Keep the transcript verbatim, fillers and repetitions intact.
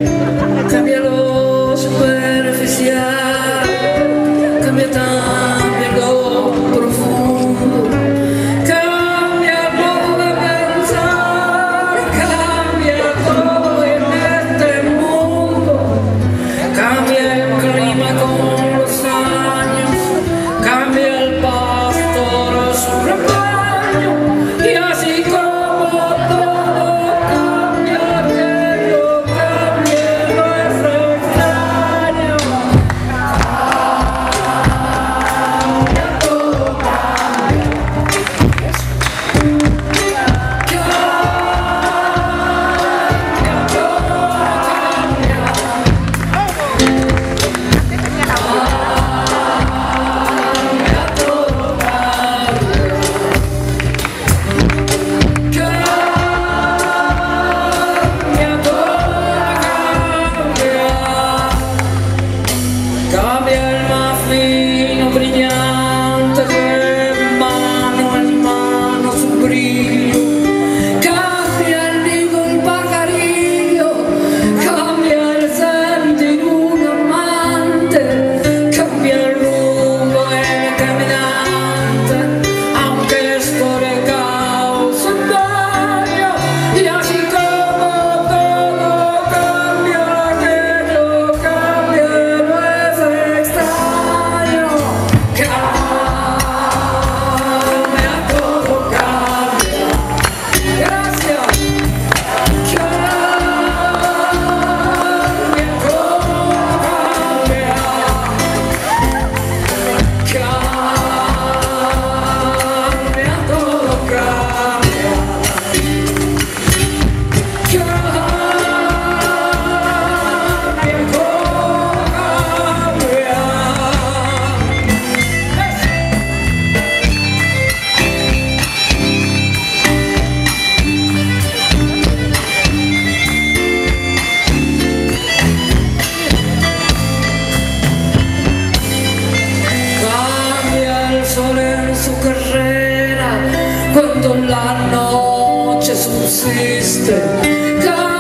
Cambia lo superficial, cambia también lo profundo, cambia el modo de pensar, cambia todo en este mundo, cambia el clima con los años, cambia el pastor su rebaño, y así como todo cambia, aquello cambia, no es extraño. Cambia, todo cambia. Cambia, todo cambia el más fino, brillante, de mano en mano su brillo, cambia el nido, el pajarillo, cambia el sentir un amante, cambia el rumbo del caminante, aunque esto le cause daño, y así como todo cambia, aquello cambia, no es extraño. Cambia, todo cambia. Gracias. Cambia, todo cambia. Cambia, todo cambia. Cambia, todo cambia. Cambia el sol en su carrera cuando la noche subsiste.